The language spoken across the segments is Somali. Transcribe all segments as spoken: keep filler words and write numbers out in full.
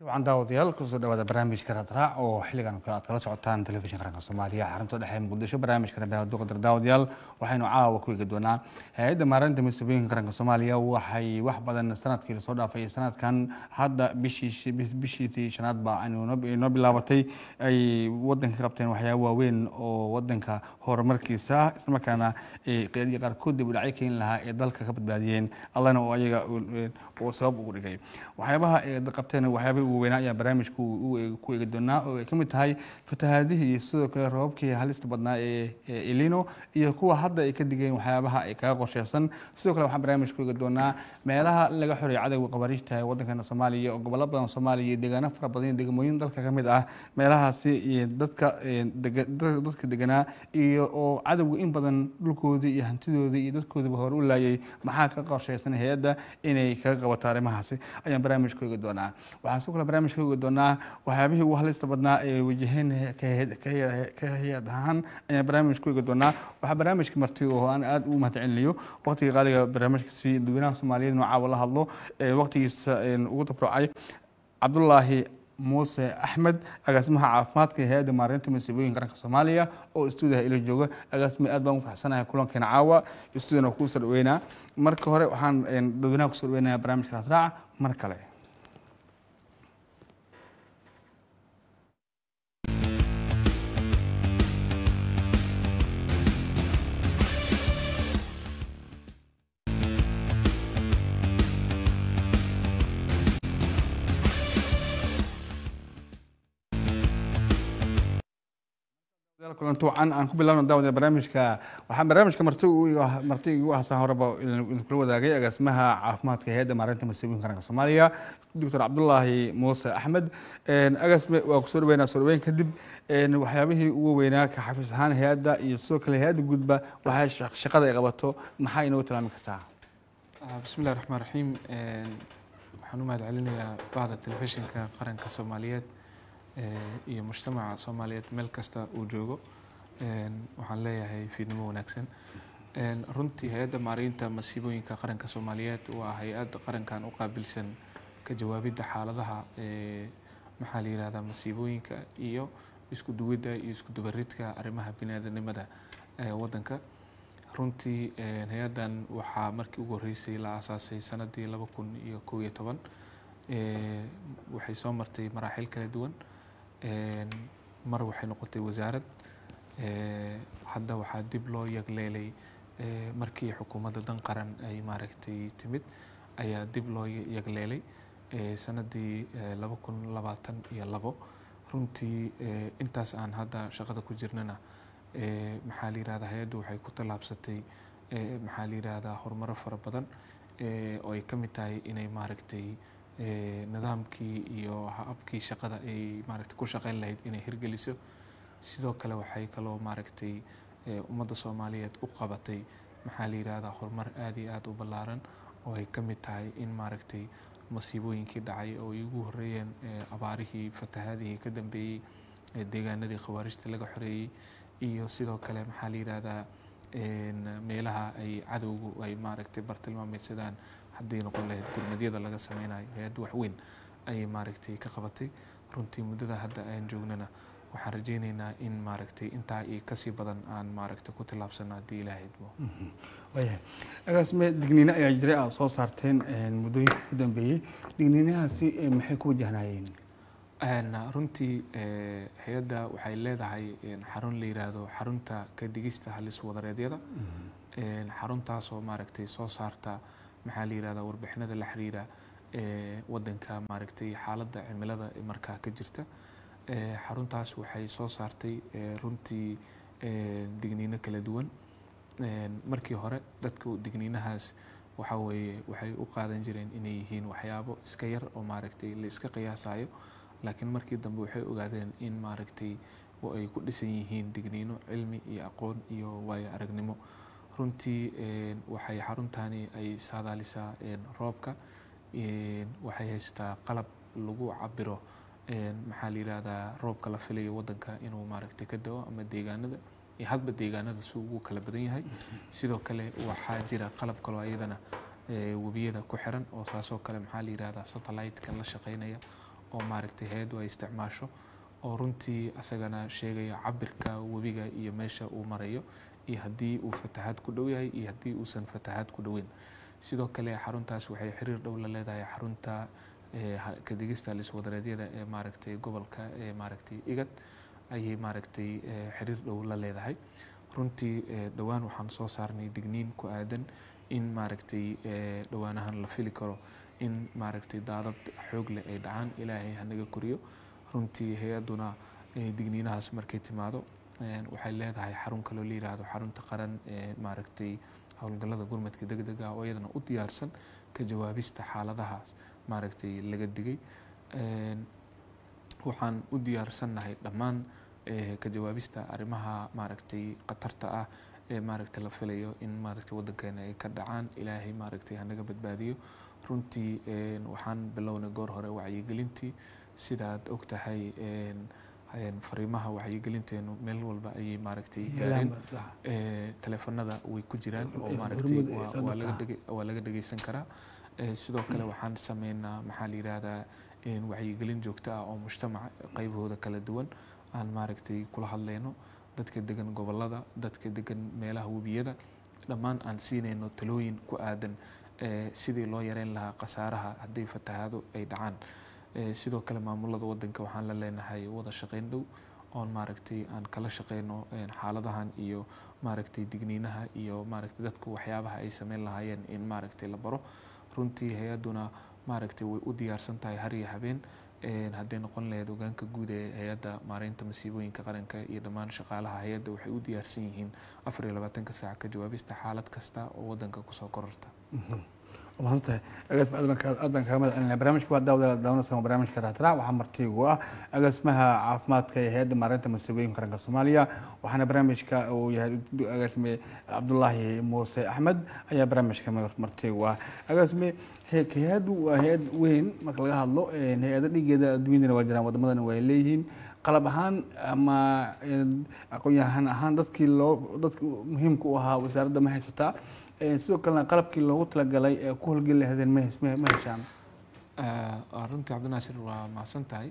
طبعا daawadayaal kusoo dhawaada barnaamijka Raadraac oo xilligan kala aad kala socotaan telefishinka qaranka Soomaaliya xarunta dhexe Muqdisho barnaamijka Rabiica Duqadar daawadayaal waxaynu caawa ku eegi doonaa hay'adda maareynta masiibooyinka qaranka Soomaaliya waxay wax badan sanadkii soo dhaafay sanadkan hadda bishii bishii shanaad baa aynu noo bilaabatay ay wadanka qabteen waxyaabo waaweyn oo wadanka horumarkiisa isla markaana qeydii qaarkood dib u dhacay keen lahaa ee dalka ka badbaadiyeen allana oo ayaga oo sabab ugu dhigay waxyaabaha ay qabteen waxyaabo weyn ayaa barnaamijku ku eegi doonaa oo ay kamid tahay fatahaadihii iyo sidoo kale roobkii halista badnaa ee El Niño iyo kuwa hadda ay ka digeen waxyaabaha ay kaga qorsheysan sidoo kale waxaan barnaamijku ku eegi doonaa meelaha laga xoreeyay cadawga qabaariijta ee wadanka Soomaaliya oo gobollo badan Soomaaliya iyo deegaano fara badan degmooyin dalka kamid ah meelahaasi iyo dadka dadka deganaa iyo oo cadawga in badan dhulkoodii iyo hantidoodii iyo dadkoodaba hor u laayay maxaa ka qorsheysan hay'adda inay kaga qabato arrimahaasi ayaan barnaamijku ku eegi doonaa waxaan barnaamijka uga doonaa waxyaabihii ugu halista badnaa ee wajaheen ka hay'ad ahaan ayaan barnaamijka uga doonaa waxaa barnaamijka marti oo aan aad u mahadcelinayo waqtiga qaaliga barnaamijka si dadweynaha Soomaaliyeed nooca la hadlo ee waqtigiisa ugu tabracay Cabdullaahi Muuse Axmed agaasimaha caafimaadka hay'adda maareynta masiibooyinka qaranka Soomaaliya oo stuudiyaha ila jooga agaasimi aad baan u faraxsanahay kulankeena caawa stuudiyana ku soo dhaweynaa marka hore waxaan dadweynaha ku soo dhaweynayaa barnaamijka Raadraac mar kale kulanto aan aan ku bilaabno daawada barnaamijka waxaan barnaamijka marti marti ugu ahsan horeba in kula wadaagay agaasimaha caafimaadka hay'adda maareynta masiibooyinka qaranka Soomaaliya Doctor Cabdullaahi Muuse Axmed een agaasime waa ku soo dhaweynaa soo dhaweyn kadib een waxyaabihii ugu weynaa ka xafiis ahaan hay'adda iyo sidoo kale hay'adda gudba waxa shaqada ay qabato maxay inoo tilmaami kartaa bismillaahir rahmaanir rahiim een waxaan u mahadcelinayaa baahda telefishinka qaranka Soomaaliyeed iyo mujtamaca Soomaaliyeed meel kasta uu joogo een waxaan leeyahay fiidnimo wanaagsan een runtii hay'adda maareynta masiibooyinka qaranka Soomaaliyeed waa hay'ad qarankan u qaabilsan ka jawaabidda xaaladaha ee maxaa la yiraahdaa masiibooyinka iyo isku duwidda iyo isku dubaridka arrimaha bini'aadanimada ee wadanka runtii hay'adan waxaa markii ugu horeysay la aasaasay sanadii laba kun iyo kow iyo toban ee waxay soo martay maraaxil kala duwan mar waxay noqotay wasaarad hadda waxaa dib loo yagleelay markii xukuumadda dan qaran ay maaragtay timid ayaa dib loo yagleelay sanadii laba kun labaatan iyo labo runtii intaas aan hadda shaqada ku jirnana maxaa la yiraahdaa hay'addu waxay ku tallaabsatay maxaa la yiraahdaa horumaro fara badan oo ay ka mid tahay inay maaragtay nidaamkii iyo habkii shaqada ay maaragtay ku shaqeyn lahayd inay hirgeliso sidoo kale waxay kaloo maaragtay ummadda Soomaaliyeed u qabatay maxaa la yiraahdaa horumar aad iyo aad u ballaaran oo ay ka mid tahay in maaragtay masiibooyinkii dhacay oo ay ugu horeeyeen abaarihii fatahaadihii ka dambeeyay deegaanadii khawaarijta laga xoreeyay iyo sidoo kale maxaa la yiraahdaa meelaha ay cadowgu ay maaragtay bartilmaameedsadaan haddii noqon lahayd gurmadyada laga sameynayo hay'ad wax weyn ay maaragtay ka qabatay runtii muddada hadda aan joognana waxaan rajaynaynaa in maaragtay intaa iyo kasii badan aan maaragtay ku tilaabsano haddii ilaahay idmo waayahay agaasime digniino ayaa jiray aad soo saarteen muddooyinka ugu dambeeyey digniinahaasi maxay ku wajahnaayeen runtii hay'adda waxay leedahay xarun la yiraahdo xarunta ka digista halis wadareedyada xaruntaas oo maaragtay soo saarta maxaa la yiraahdaa warbixinada la xiriira ee wadanka maaragtay xaaladda cimilada markaa ka jirta xaruntaas waxay soo saartay runtii digniino kala duwan markii hore dadka digniinahaas waxa weeye waxay u qaadan jireen inay yihiin waxyaabo iska yar oo maaragtay la iska qiyaasayo laakiin markii dambe waxay ogaadeen in maaragtay oo ay ku dhisan yihiin digniino cilmi iyo aqoon iyo waayo aragnimo runtii waxay xaruntani ay saadaalisaa roobka waxay haystaa qalab lagu cabiro maxaa la yiraahdaa roobka la filayo wadanka inuu maaragtay ka da'o ama deegaanada iyo hadba deegaanada si ugu kala badan yahay sidoo kale waxaa jira qalab kale ayadana webiyada ku xiran oo saasoo kale maxaa la yiraahdaa satellite-ka la shaqeynaya oo maaragtay hay-addu ay isticmaasho oo runtii asagana sheegaya cabirka webiga iyo meesha uu marayo iyo haddii uu fatahaad ku dhow yahay iyo haddii uusan fatahaad ku dhoweyn. sidoo kale xaruntaas waxay xiriir dhow la leedahay xarunta ka digista liswadareedyada ee maaragtay gobolka ee maaragtay igad ayay maaragtay xiriir dhow la leedahay. runtii dhowaan waxaan soo saarnay digniin ku aadan in maaragtay dhowaanahan la fili karo in maaragtay daadad xoog leh ay dhacaan. ilaahay hanaga koriyo. runtii hay-aduna digniinahaas markay timaado waxay leedahay xarun kaloo la yiraahdo xarunta qaran ee maaragtay howlgallada gurmadka degdega oo iyadana u diyaarsan ka jawaabista xaaladahaas maaragtay laga digay. waxaan u diyaarsannahay dhammaan ka jawaabista arrimaha maaragtay khatarta ah ee maaragtay la filayo in maaragtay waddankeena ay ka dhacaan. ilaahay maaragtay hanaga badbaadiyo. runtii waxaan bilownay goor hore wacyigelintii sidaad og tahay fariimaha wacyigelinteenu meel walba ayay maaragtay gaareen. teleefanada way ku jiraan oo maaragtay waa laga dhageysan karaa. sidoo kale waxaan sameynaa maxaa la yiraahdaa wacyigelin joogto ah oo mujtamaca qaybahooda kala duwan aan maaragtay kula hadlayno. dadka degan gobolada, dadka degan meelaha webiyada, dhammaan aan siinayno talooyin ku aadan sidii loo yareyn lahaa khasaaraha haddii fatahaado ay dhacaan. sidoo kale maamulada waddanka waxaan la leenahay wada shaqayn dhow oon maaragtay aan kala shaqeyno xaaladahan iyo maaragtay digniinaha iyo maaragtay dadku waxyaabaha ay sameyn lahaayeen in maaragtay la baro. runtii hay-aduna maaragtay way u diyaarsan tahay har iyo habeen hadday noqon lahayd hogaanka guud ee hay-adda maareynta masiibooyinka qaranka iyo dhammaan shaqaalaha hay-adda waxay u diyaarsan yihiin afar iyo labaatanka saac ka jawaabista xaalad kasta oo waddanka kusoo kororta. maanta aad baan kaga mahad celinaya. barnaamijka waa daawada daawanaysa barnaamijka raadraac waxaa marti ugu ah agaasimaha caafimaadka ee hay-adda maareynta masiibooyinka qaranka Soomaaliya. waxaana barnaamijka uu yahay agaasime Cabdullaahi Muuse Axmed ayaa barnaamijka marti ugu ah. agaasime hay-addu waa hay-ad weyn marka laga hadlo. hay-ada dhigeeda adduunyadana waa jiraan, wadamadana way leeyihiin. qalab ahaan ama aqoon-yahan ahaan dadkii loo dadka muhiimka u ahaa wasaaradda ma haysataa. sidoo kalena qalabkii loogu talagalay ee ku howlgeli lahaydeen ma heshaan. runtii cabdinaasir waa mahadsan tahay.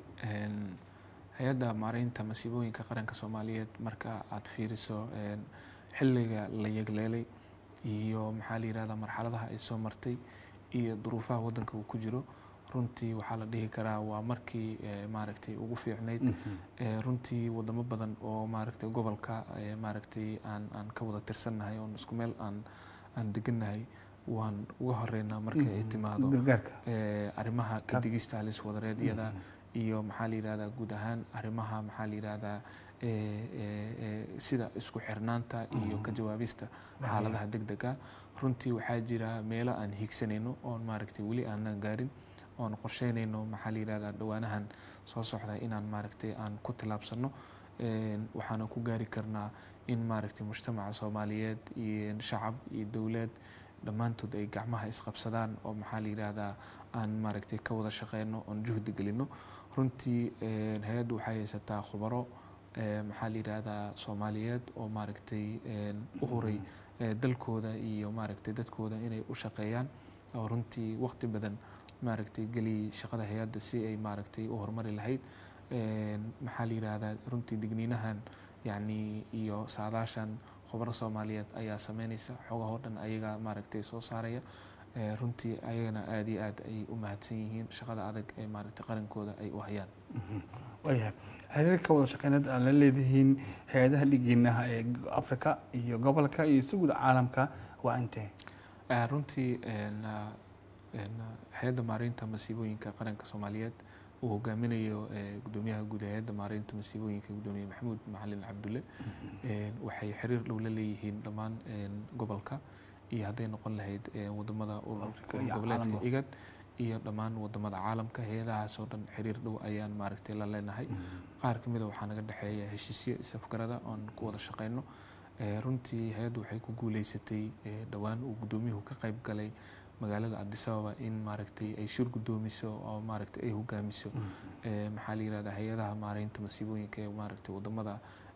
hay-adda maareynta masiibooyinka qaranka Soomaaliyeed marka aad fiiriso xilliga la yegleelay iyo maxaa la yirahdaa marxaladaha ay soo martay iyo duruufaha waddanka uu ku jiro, runtii waxaa la dhihi karaa waa markii maaragtay ugu fiicnayd. runtii wadamo badan oo maaragtay gobolka maaragtay aan aan ka wada tirsannahay oo isku meel aan aan degannahay waan uga horeynaa marka ay timaado arrimaha ka digista halis wadareedyada iyo maxaa la yirahdaa guud ahaan arrimaha maxaa la yirahdaa sida isku xirnaanta iyo ka jawaabista xaaladaha degdega. runtii waxaa jira meelo aan hiigsanayno oon maaragtay weli aanan gaarin oon qorsheynayno maxaa la yirahdaa dhowaanahan soo socda inaan maaragtay aan ku tilaabsano. waxaana ku gaari karnaa in maaragtay mujtamaca Soomaaliyeed iyo shacab iyo dowlad dhammaantood ay gacmaha isqabsadaan oo maxaa la yiraahdaa aan maaragtay ka wada shaqeyno oon juhdi gelino. runtii hay-addu waxay haysataa khubaro maxaa la yiraahdaa Soomaaliyeed oo maaragtay u horay dalkooda iyo maaragtay dadkooda inay u shaqeeyaan oo runtii waqti badan maaragtay geli shaqada hay-adda si ay maaragtay u horumari lahayd. maxaa la yiraahdaa runtii digniinahan yacni iyo saadaashan khubaro Soomaaliyeed ayaa sameynaysa xogahoo dhan ayaga maaragtay soo saaraya. runtii ayagana aad iyo aad ay u mahadsan yihiin shaqada adag ee maaragtay qarankooda ay u hayaan. waayahay xiriirka wada shaqeyneed aan la leedihiin hay-adaha dhigeena ee Afrika iyo gobolka iyo si guud caalamka waa intee? runtii hay-adda maareynta masiibooyinka qaranka Soomaaliyeed uu hogaaminayo gudoomiyaha guud ee hay-adda maareynta masiibooyinka gudoomiye Maxamuud Macalin Cabdulle waxay xiriir dhow la leeyihiin dhammaan gobolka iyo hadday noqon lahayd wadamada goboleedka igad iyo dhammaan wadamada caalamka. hay-adahaas oo dhan xiriir dhow ayaan maaragtay la leenahay. qaar ka mid a waxaa naga dhexeeya heshiisyo isafgarada oon ku wada shaqeyno. runtii hay-addu waxay ku guuleysatay dhowaan uu gudoomiyuhu ka qayb galay magaalada Addis Ababa in maaragtay ay shir gudoomiso oo maaragtay ay hogaamiso maxaa la yiraahdaa hay-adaha maareynta masiibooyinka ee maaragtay wadamada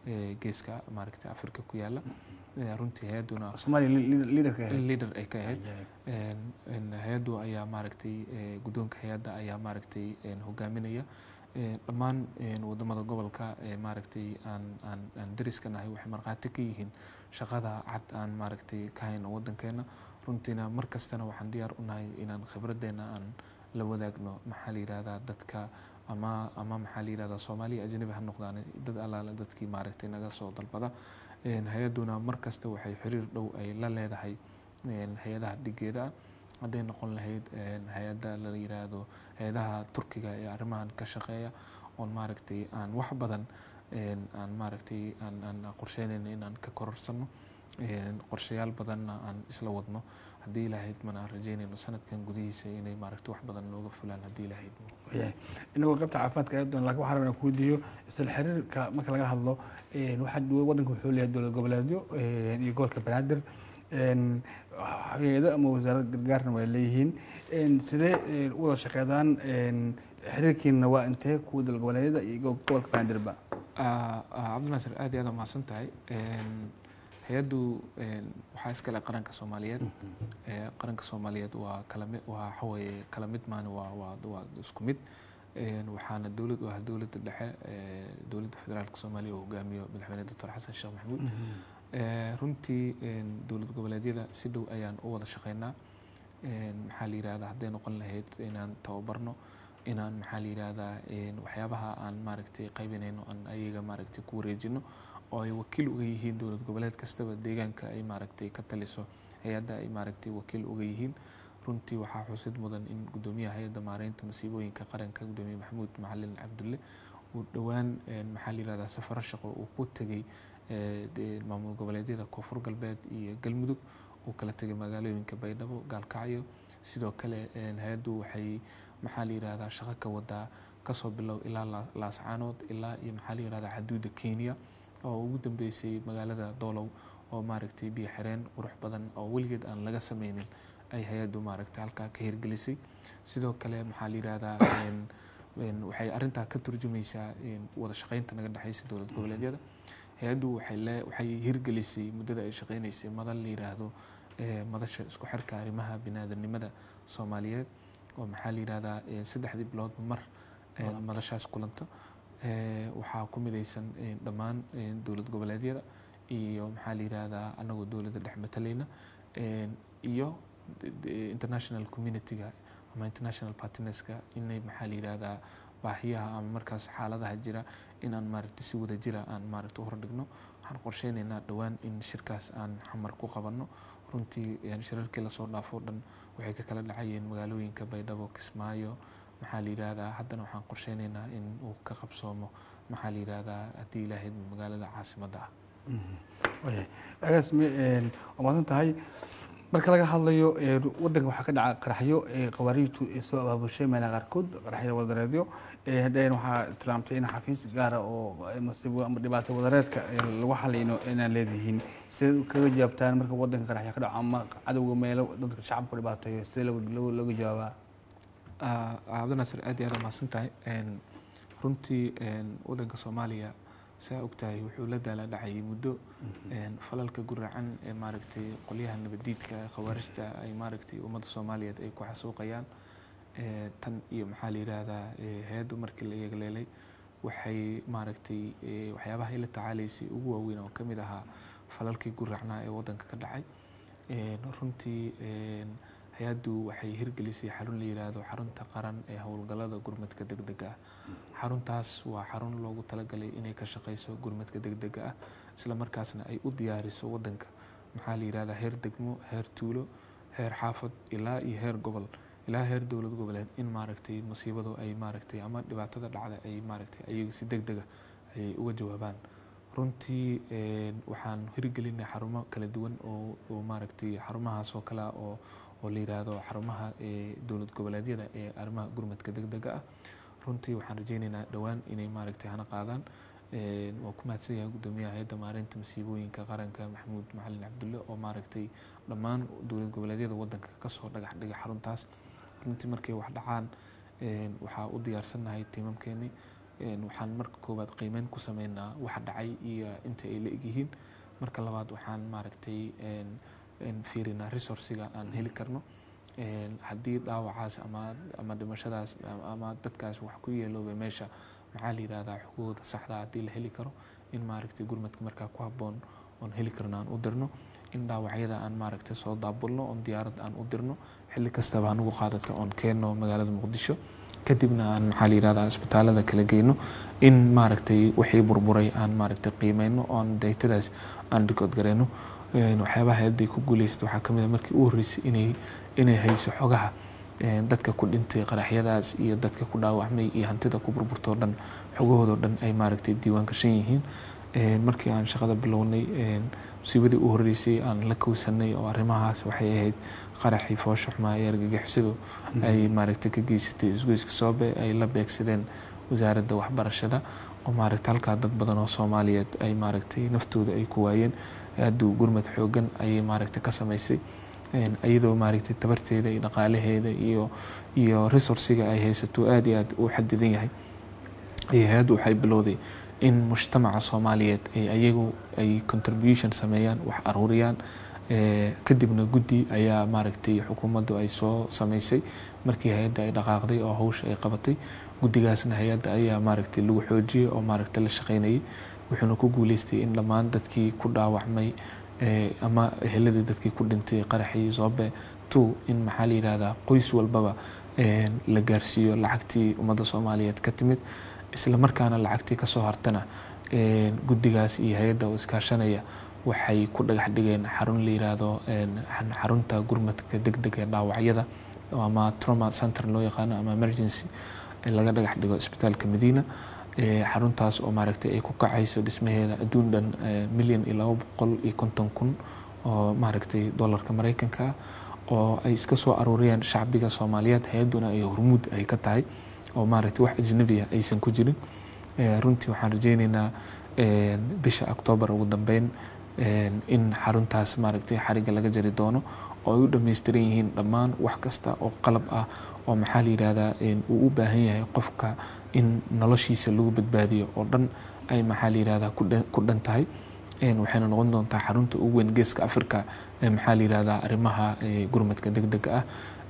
geeska maaragtay Afrika ku yaala runtii hay'aduna Soomaaliya leader ka ahayd leader ay ka ahayd hay'adu ayaa maaragtay guddoonka hay'adda ayaa maaragtay hogaaminaya dhammaan wadamada gobolka maaragtay aan aan aan dariska nahay waxay marqaati ka yihiin shaqada cad aan maaragtay ka hayno wadankeena runtiina mar kastana waxaan diyaar u nahay inaan khibradeena aan la wadaagno maxaa la yiraahdaa dadka ama ama maxaa la yiraahdaa Soomaaliya ajnabi ha noqdaan dad alaala dadkii maaragtay naga soo dalbada hay'aduna mar kasta waxay xiriir dhow ay la leedahay hay'adaha dhigeeda hadday noqon lahayd hay'adda la yiraahdo hay'adaha Turkiga ee arrimahan ka shaqeeya oo maaragtay aan wax badan aan maaragtay aan aan qorsheynayno inaan ka kororsano qorshayaal badanna aan isla wadno haddii ilaahayd mana rajaynayno sanadkan gudihiisa inay maaragtay wax badan nooga fulaan haddii ilaahayd inagoo qaybta caafimaadka ee doon laakiin waxaan rabaa inaan ku weydiiyo isla xiriirka marka laga hadlo waxaa wadanka wuxuu leeyahay dowlad goboleedyo iyo gobolka Banaadir hay'ado ama wasaaradda gargaarna way leeyihiin sidee u wada shaqeydaan xiriirkiina waa intee kuwa dowlad goboleedyada iyo gobolka Banaadirba Cabdinaasir aad iyo aad u mahadsan tahay hay'adu waxaa iskale qaranka Soomaaliyeed qaranka Soomaaliyeed waa kala mid waa xaway kala mid maan waa waa isku mid waxaana dowlad u ah dowladda dhexe dowladda federaalka Soomaaliya oo hogaamiyo madaxweyne Dr. Xasan Sheekh Maxamuud runtii dowlad goboleedyada si dhow ayaan u wada shaqeynaa maxaa la yiraahdaa hadday noqon lahayd inaan tababarno inaan maxaa la yiraahdaa waxyaabaha aan maaragtay qaybinayno aan ayaga maaragtay ku wareejino oo ay wakiil uga yihiin dowlad goboleed kastaba deegaanka ay maaragtay ka taliso hay'adda ay maaragtay wakiil uga yihiin runtii waxaa xusid mudan in gudoomiyaha hay'adda maareynta masiibooyinka qaranka gudoomiye Maxamuud Macalin Cabdulle uu dhawaan maxaa la yiraahdaa safar shaqo uu ku tagay maamul goboleedyada Koonfur Galbeed iyo Galmudug uu kala tagay magaalooyinka Baydhabo Gaalkacyo sidoo kale hay'addu waxay maxaa la yiraahdaa shaqo ka wadaa kasoo bilow ilaa Laascaanood ilaa iyo maxaa la yiraahdaa xuduudda Kenya oo ugu dambeysay magaalada Doolow oo maaragtay biyo xireen qurux badan oo weligeed aan laga sameynin ay hay'addu maaragtay halkaa ka hirgelisay sidoo kale maxaa la yiraahdaa waxay arrintaa ka turjumaysaa wada shaqeynta naga dhaxaysa dowlad goboleedyada hay'addu waxay le waxay hirgelisay muddada ay shaqeynaysay madal la yiraahdo madasha isku xirka arrimaha bini'aadanimada Soomaaliyeed oo maxaa la yiraahdaa saddexdii bilood mar madashaas kulanta waxaa ku midaysan dhammaan dowlad goboleedyada iyo maxaa la yiraahdaa anagoo dowladda dhex matalayna iyo international community-ga ama international partnerska inay maxaa la yiraahdaa baahiyaha ama markaas xaaladaha jira inaan maaragtay si wada jira aan maaragtay u hordhigno waxaan qorsheynaynaa dhawaan in shirkaas aan xamar ku qabanno runtii shirarkii lasoo dhaafo dhan waxay ka kala dhacayeen magaalooyinka Baydhabo Kismaayo maxaa la yiraahdaa haddana waxaan qorsheynaynaa in uu ka qabsoomo maxaa la yiraahdaa haddii ilaahayd magaalada caasimadda ah agaas ma umaadan tahay marka laga hadlayo wadanka waxaa ka dhaca qaraxyo qawaariijtu soo abaabushay meelaha qaarkood qaraxyada wadareedyo haddana waxaa tilmaamtay in xafiis gaara oo masiibo ama dhibaato wadareedka lagu xalino inaan leedihiin sidee kaga jawaabtaan marka wadanka qaraxyo ka dhaco ama cadowga meelo dadka shacabku dhibaateeyo sidee looga jawaabaa Cabdinaasir aad iyo aad u mahadsan tahay runtii wadanka Soomaaliya saa ogtahay wuxuu la daala dhacay muddo falalka guracan ee maaragtay qolyaha nabadiidka khawaarijta ay maaragtay ummadda Soomaaliyeed ay ku xasuuqayaan tan iyo maxaa la yiraahdaa hay'addu markii la yeegleelay waxay maaragtay waxyaabaha ay la tacaalaysay ugu waaweyn oo kamid ahaa falalkii guracnaa ee wadanka ka dhacay runtii hay'addu waxay hirgelisay xarun la yiraahdo xarunta qaran ee howlgallada gurmadka degdega ah xaruntaas waa xarun loogu talagalay inay ka shaqeyso gurmadka degdega ah isla markaasna ay u diyaariso wadanka maxaa la yiraahdaa heer degmo heer tuulo heer xaafad ilaa iyo heer gobol ilaa heer dowlad goboleed in maaragtay masiibadu ay maaragtay ama dhibaatada dhacda ay maaragtay ayaga si degdega ay uga jawaabaan runtii waxaan hirgelinay xarumo kala duwan oo oo maaragtay xarumahaas oo kale oo oo la yiraahdo xarumaha dowlad goboleedyada ee arrimaha gurmadka degdega ah runtii waxaan rajeynaynaa dhawaan inay maaragtay hana qaadaan waa ku mahadsan yahay gudoomiyaha hay'adda maareynta masiibooyinka qaranka Maxamuud Macalin Cabdulle oo maaragtay dhammaan dowlad goboleedyada wadanka ka soo dhagax dhigay xaruntaas runtii markay wax dhacaan waxaa u diyaarsanahay tiimamkeeni waxaan marka koowaad qiimeyn ku sameynaa waxa dhacay iyo inta ay la egyihiin. marka labaad waxaan maaragtay fiirinaa resourciga aan heli karno haddii dhaawacaas ama ama dhimashadaas ama dadkaas wax ku yeeloobay meesha maxaa la yidhahdaa xuquuqda saxda haddii la heli karo in maaragtay gurmadka markaa ku habboon oon heli karno aan u dirno, in dhaawacyada aan maaragtay soo daabulno oon diyaarad aan u dirno xilli kastaba anugu qaadato oon keenno magaalada Muqdisho, kadibna aan maxaa la yidhahdaa isbitaalada kala geyno in maaragtay wixii burburay aan maaragtay qiimeyno oon daytadaas aan record gareyno. waxyaabaha hadday ku guuleysatay waxaa ka mid ah markii u horreysay inay inay hayso xogaha dadka ku dhintay qaraxyadaas iyo dadka ku dhaawacmay iyo hantida ku burburtoo dhan xogahoodoo dhan ay maaragtay diiwaan gashan yihiin. markii aan shaqada bilownay musiibadii u horreysay aan la kowsanay oo arrimahaas waxay ahayd qaraxii foosho xumaa ee argagixisadu ay maaragtay ka geysatay isgoyska Soobe ay la beegsadeen wasaaradda waxbarashada oo maaragtay halkaa dad badan oo Soomaaliyeed ay maaragtay naftooda ay ku waayeen. aaduu gurmad xoogan ayay maaragtay ka samaysay iyadoo maaragtay tabarteeda iyo dhaqaalaheeda iyo iyo resourciga ay haysato aad iyo aad u xadidan yahay. hay-addu waxay bilowday in mujtamaca Soomaaliyeed ay ayagu ay contribution sameeyaan, wax aruuriyaan, kadibna guddi ayaa maaragtay xukuumaddu ay soo samaysay markii hay-adda ay dhaqaaqday oo hawsha ay qabatay. guddigaasna hay-adda ayaa maaragtay lagu xoojiyay oo maaragtay la shaqeynayay, wuxuuna ku guuleystay in dhammaan dadkii ku dhaawacmay ama eheladii dadkii ku dhintay qaraxii Soobe two in maxaa la yidhahdaa qoys walbaba la gaarsiiyo lacagtii ummadda Soomaaliyeed ka timid, isla markaana lacagtii kasoo hartana guddigaas iyo hay-adda oo iskaashanaya waxay ku dhagax dhigeen xarun la yiraahdo xarunta gurmadka degdega ee dhaawacyada ama trauma center loo yaqaano ama emergency laga dhagax dhigo isbitaalka Madiina. xaruntaas oo maaragtay ay ku kacayso dhismaheeda adduun dhan milyan iyo laba boqol iyo konton kun oo maaragtay dollarka Mareykanka oo ay iska soo aruuriyeen shacbiga Soomaaliyeed. hay-adduna ay hormuud ay ka tahay oo maaragtay wax ajnabi ah aysan ku jirin. runtii waxaan rajeynaynaa bisha October ugu dambeyn in xaruntaas maaragtay xariga laga jari doono oo ay u dhameystiran yihiin dhammaan wax kasta oo qalab ah oo maxaa la yidhahdaa uu u baahan yahay qofka in noloshiisa lagu badbaadiyo oo dhan ay maxaa la yidhahdaa ku dhan tahay. waxayna noqon doontaa xarunta ugu weyn geeska Afrika ee maxaa la yidhahdaa arrimaha gurmadka degdega ah.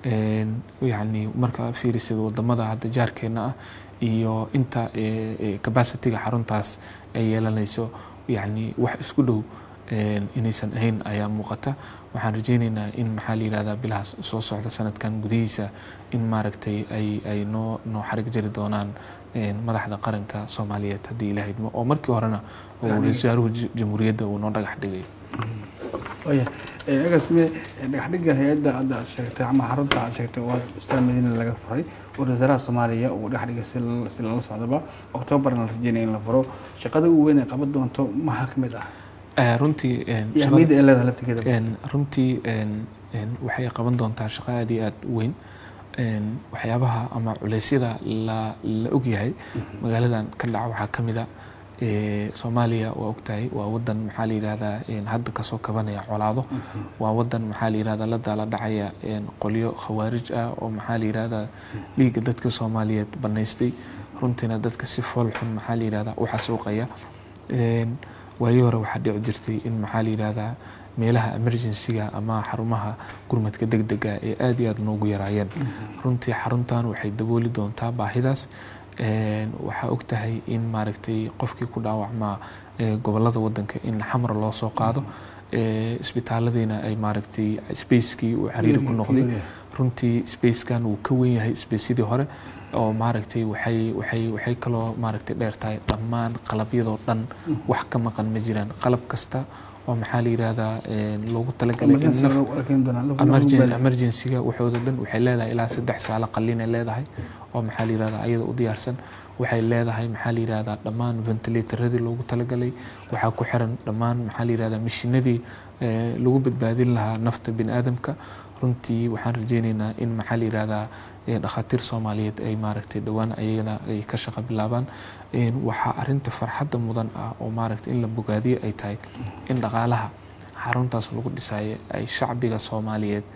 yacni marka fiirisada wadamada hadda jaarkeena ah iyo inta capacity-ga xaruntaas ay yeelanayso yacni wax isku dhow inaysan ahayn ayaa muuqata. waxaan rajeynaynaa in maxaa la yidhahdaa bilaha soo socda sanadkan gudihiisa in maaragtay ay ay noo noo xarig jari doonaan madaxda qaranka Soomaaliyeed haddii Ilaahay idmo oo markii horena oo wasaaruhu jamhuuriyadda uu noo dhagax dhigay. oya eegasme dhagax dhigga hay-adda hadda sheegtay ama xarunta aad sheegtay waa istaan Madiina laga furay oo wasaaradda Soomaaliya uu dhagax dhigay si lala socdaba October la rajeynay in la furo. shaqada ugu weyn ee qaban doonto maxaa ka mid ah? runtii runtii waxay qaban doontaa shaqo aad iyo aad u weyn. waxyaabaha ama culeysyada la la ogyahay magaaladan ka dhaca waxaa ka mid ah Soomaaliya waa ogtahay waa wadan maxaa la yidhahdaa hadda kasoo kabanaya colaado. waa wadan maxaa la yidhahdaa la daala dhacaya qolyo khawaarij ah oo maxaa la yidhahdaa dhiigga dadka Soomaaliyeed banaystay, runtiina dadka si fool xun maxaa la yidhahdaa u xasuuqaya. waayii hore waxaa dhici jirtay in maxaa la yidhahdaa meelaha emergency-ga ama xarumaha gurmadka degdega ee aad iyo aad noogu yaraayeen. runtii xaruntan waxay dabooli doontaa baahidaas. waxaa ogtahay in maaragtay qofkii ku dhaawacmaa gobolada wadanka in xamar loo soo qaado, isbitaaladiina ay maaragtay spacekii uu cariiri ku noqday. runtii spacekan wuu ka weyn yahay spacesidii hore oo maaragtay waxay waxay waxay kaloo maaragtay dheertahay dhammaan qalabyadoo dhan wax ka maqan ma jiraan. qalab kasta oo maxaa la yidhahdaa loogu talagalay emergency-ga waxooda dhan waxay leedahay ilaa saddex saalo qalliin ay leedahay oo maxaa la yidhahdaa ayada u diyaarsan. waxay leedahay maxaa la yidhahdaa dhammaan ventilatorradii loogu talagalay, waxaa ku xiran dhammaan maxaa la yidhahdaa mashiinadii lagu badbaadin lahaa nafta bini'aadamka. runtii waxaan rajeynaynaa in maxaa la yidhahdaa dhakhaatiir Soomaaliyeed ay maaragtay dhawaan ayagana ay ka shaqo bilaabaan. waxaa arinta farxadda mudan ah oo maaragtay in la bogaadiyo ay tahay in dhaqaalaha xaruntaas lagu dhisayo ay shacbiga Soomaaliyeed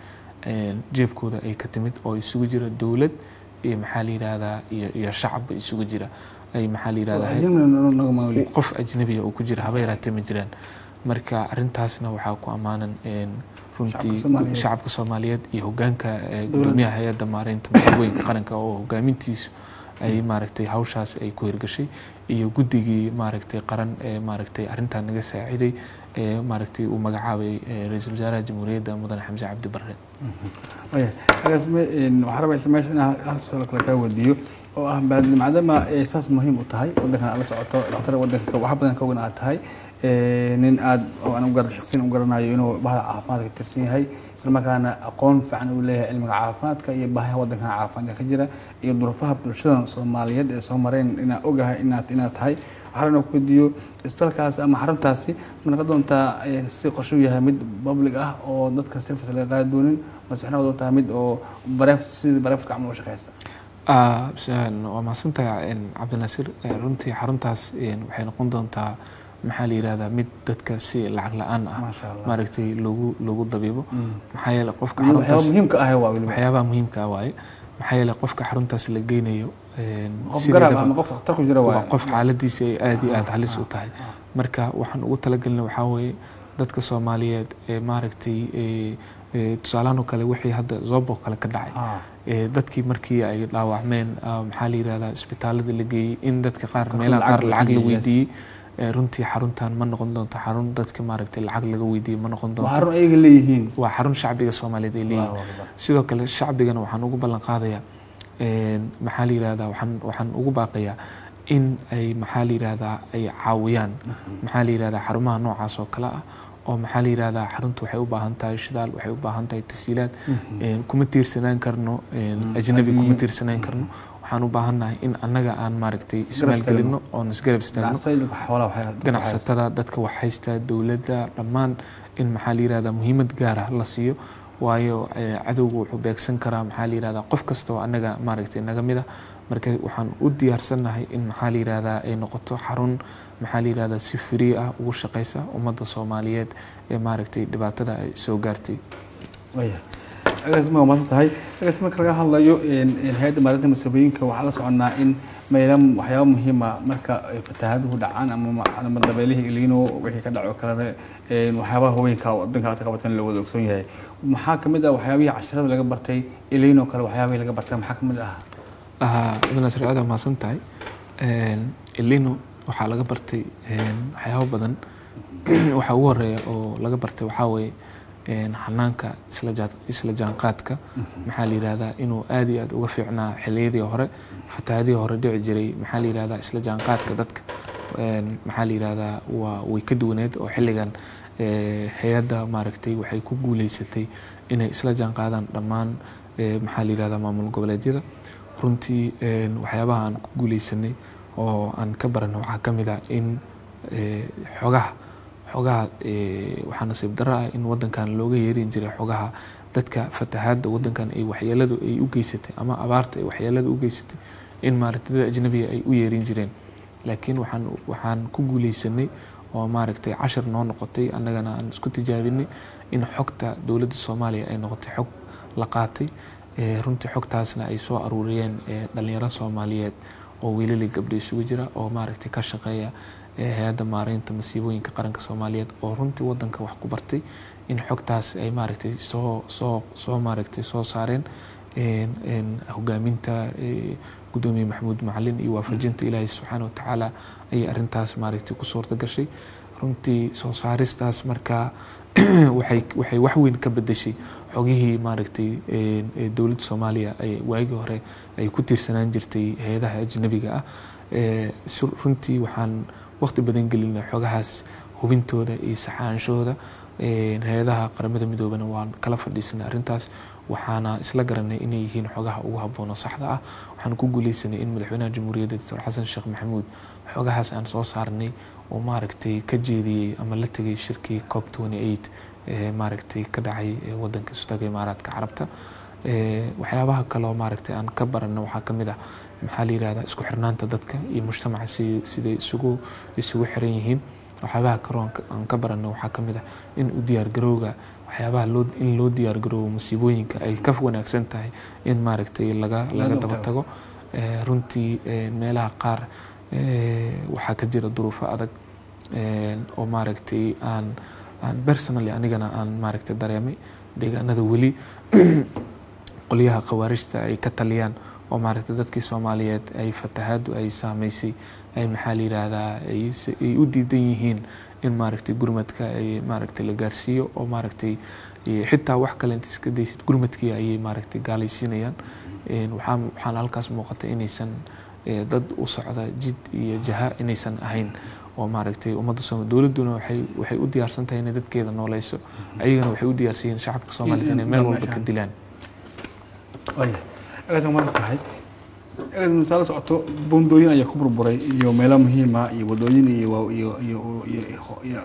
jeebkooda ay ka timid oo isugu jira dowlad iyo maxaa la yidhahdaa iyo iyo shacab isugu jira. ay maxaa la yiraahdaa qof ajnabi ah oo ku jira haba yaraatee ma jiraan marka arintaasna waxaa ku amaanan runtii shacabka Soomaaliyeed iyo hoggaanka gudoomiyaha hay'adda maareynta masiibooyinka qaranka oo hoggaamintiisu ay maaragtay hawshaas ay ku hirgashay iyo guddigii maaragtay qaran ee maaragtay arintan naga saaciday ee maaragtay uu magacaabay ra'iisul wasaaraha jamhuuriyadda mudane Xamse Cabdi Barre. Way agasme in waxa rabay meesha hal su'aal kale ka wadiyo oo ah maadaama ay saas muhiim u tahay wadanka la socoto dhaqtar wadanka waxa badan ka ogaan tahay nin aad oo aan u garan shakhsiyan u garanayo inuu bahda caafimaadka tirsan yahay isla markaana aqoon fiican u leeyahay cilmiga caafimaadka iyo baahiyaha wadanka caafimaadka ka jira iyo duruufaha bulshada Soomaaliyeed ee soo mareen inaa ogahay inaad inaad tahay waxaan ku weydiiyo isbitaalkaas ama xaruntaasi ma noqon doontaa si qorshe u yahay mid public ah oo dadka service laga qaadi doonin mase waxay noqon doontaa mid oo bareef sidii bareefka camal u shaqeysa ah waa mahadsantahay Cabdinaasir runtii xaruntaas waxay noqon doontaa maxaa la yiraahdaa mid dadka si lacag la'aan ah maaragtay lagu lagu dabiibo maxaa yeelay qofka xaruntaas muhiimka ah waa waxyaabaha muhiimka ah waaye maxaa yeelay qofka xaruntaas la geynayo qof garab ama qof dhakhtar ku jira waa qof xaaladiisa ay aad iyo aad halis u tahay marka waxaan ugu talagalnay waxaa weeye dadka Soomaaliyeed ee maaragtay ee tusaalahan kale wixii hadda Zobo kale ka dhacay ee dadkii markii ay dhaawacmeen maxaa la yiraahdaa isbitaalada la geeyay in dadka qaar meelaha qaar lacag la weydiiyay runtii xaruntan ma noqon doonto xarun dadka maaragtay lacag laga weydiiyay ma noqon doonto xarun ay leeyihiin waa xarun shacbiga Soomaaliyeed ay leeyihiin sidoo kale shacbigana waxaan ugu ballan qaadayaa een maxaa la yiraahdaa waxaan waxaan ugu baaqayaa in ay maxaa la yiraahdaa ay caawiyaan maxaa la yiraahdaa xarumaha noocaas oo kala ah oo maxaa la yiraahdaa xaruntu waxay u baahan tahay shidaal waxay u baahan tahay tasiilaad een kuma tiirsanaan karno een ajnabi kuma tiirsanaan karno waxaan u baahannahay in annaga aan maaragtay ismaal galino oo isgarab istaagno ganacsatada dadka wax haysta dawladda dhammaan in maxaa la yiraahdaa muhiimad gaar ah la siiyo waayo cadowgu wuxuu beegsan karaa maxaa la yiraahdaa qof kasta oo annaga maaragtay naga mid ah marka waxaan u diyaarsanahay in maxaa la yiraahdaa ay noqoto xarun maxaa la yiraahdaa si free ah ugu shaqeysa ummadda Soomaaliyeed ee maaragtay dhibaatada ay soo gaartay waya agasma ma tahay agasma kaga hadlayo in in hay'adda maareynta masiibooyinka waxa la soconaa in meelam waxyaabo muhiim ah marka fatahaaduhu dhacaan ama ama dabeelihii ilino wixii ka dhaco kale een waxyaabaha haweenka wadanka ka qabatan la wada ogsoon yahay maxaa kamid ah waxyaabihii casharada laga bartay ilino kale waxyaabihii laga bartay maxaa kamid ah ah Cabdinaasir aad ma santahay een ilino waxa laga bartay een waxyaabo badan waxa ugu horeeya oo laga bartay waxa weeye een xanaanka isla jaad isla jaanqaadka maxaa la yiraahdaa inuu aad iyo aad uga fiicnaa xiliyadii hore fatahaadii hore dhici jiray maxaa la yiraahdaa isla jaanqaadka dadka een maxaa la yiraahdaa waa way ka duwaneed oo xilligan ee hay'adda maaragtay waxay ku guuleysatay inay isla jaanqaadaan dhammaan ee maxaa la yiraahdaa maamul goboleedyada runtii een waxyaabaha aan ku guuleysanay oo aan ka barano waxa kamid ah in ee xogaha xogaha ee waxa nasiib darro ah in wadankan looga yeerin jiray xogaha dadka fatahaadda wadankan ay waxyeeladu ay u geysatay ama abaarta ay waxyeeladu u geysatay in maaragtay ajnabiga ay u yeerin jireen laakiin waxaan waxaan ku guuleysanay oo maaragtay cashar noo noqotay annagana aan isku tijaabinay in xogta dawladda Soomaaliya ay noqotay xog la qaatay ee runtii xogtaasna ay soo aruuriyeen ee dhalinyarada Soomaaliyeed oo wiilal iyo gabdho isugu jira oo maaragtay ka shaqeeya ee hay'adda maareynta masiibooyinka qaranka Soomaaliyeed oo runtii wadanka wax ku bartay in xogtaas ay maaragtay soo soo soo maaragtay soo saareen een een hoggaaminta gudoomiye Maxamuud Macalin iyo waafajinta Ilaahay Subhanahu wa Ta'ala ay arintaas maaragtay ku suurta gashay runtii soo saaristaas marka waxay waxay wax weyn ka bedeshay xogihii maaragtay ee dawladda Soomaaliya ay waagi hore ay ku tiirsanaan jirtay hay'adaha ajnabiga ah ee runtii waxaan waqti badan gelinay xogahaas hubintooda iyo saxaanshooda ee hay'adaha qaramada midoobana waan kala fadhiisanay arintaas waxaana isla garanay inay yihiin xogaha ugu habboon oo saxda ah waxaan ku guuleysanay in madaxweynaha jamhuuriyadda Dr. Xasan Sheekh Maxamuud xogahaas aan soo saarnay oo maaragtay ka jeediyay ama la tagay shirkii COP twenty-eight ee maaragtay ka dhacay wadanka Istaga Imaaraadka Carabta ee waxyaabaha kale oo maaragtay aan ka baranay waxa kamid ah maxaa la yiraahdaa isku xirnaanta dadka iyo mujtamaca sida isugu isugu xiran yihiin waxyaabaha kale aan ka baranay waxa kamid ah in u diyaar garowga waxyaabaha loo in loo diyaar garoobo masiibooyinka ay ka wanaagsan tahay in maaragtay laga laga daba tago ee runtii meelaha qaar waxaa ka jira duruufo adag oo maaragtay aan aan personally anigana aan maaragtay dareemay deegaanada weli qolyaha khawaarijta ay ka taliyaan oo maaragtay dadkii Soomaaliyeed ay fatahaadu ay saameysay ay maxaa la yiraahdaa ay u diidan yihiin in maaragtay gurmadka ay maaragtay la gaarsiiyo oo maaragtay xitaa wax kale inta iska daysid gurmadkii ay maaragtay gaalaysiinayaan waxaan waxaan halkaas muuqata inaysan dad u socda jid iyo jaha inaysan ahayn oo maaragtay ummadda Soomaaliyeed dawladuna waxay waxay u diyaarsan tahay inay dadkeeda noolayso ayagana waxay u diyaarsan shacabka Soomaaliyeed inay meel walba ka dilaan ay aad ma tahay aad misaal socoto bundooyin ayaa ku burburay iyo meelo muhiim ah iyo wadooyin iyo iyo iyo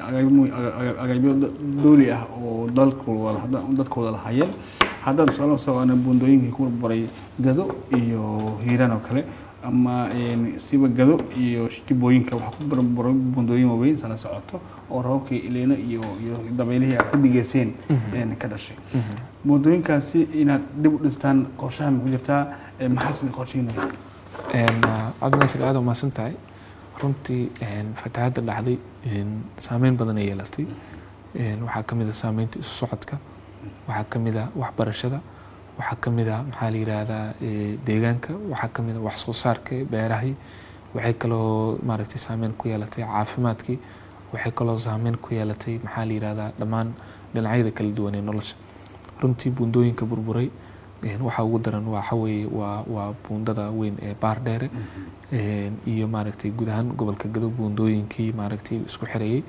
agabyo dawli ah oo dalkooda hadda dadkooda lahaayeen hadda misaal socoto bundooyinkii ku burburay Gado iyo Hiiraan oo kale ama siba Gado iyo Shibooyinka waxa ku burburay bundooyin waaweyn sana socoto oo roobkii ileena iyo iyo dabeelihii ku digeyseen in ka dhashay bundooyinkaasi inaad dib u dhistaan qorshaha ma ku jirtaa maxaa qorsheynaya een Cabdinaasir aad ma santahay runtii een fatahaada dhacday in saameyn badan ay yeelatay een waxa kamid ah saameynta isu socodka waxa kamid ah waxbarashada waxa kamid ah maxaa la yiraahdaa deegaanka waxa kamid ah wax soo saarka beeraha waxay kaloo maaragtay saameyn ku yeelatay caafimaadkii waxay kaloo saameyn ku yeelatay maxaa la yiraahdaa dhamaan dhinacyada kala duwan ee nolosha runtii bundooyinka burburay een waxa ugu daran waxa weeye waa waa bundada weyn ee Baardheere een iyo maaragtay guud ahaan gobolka Gado bundooyinkii maaragtay isku xirayay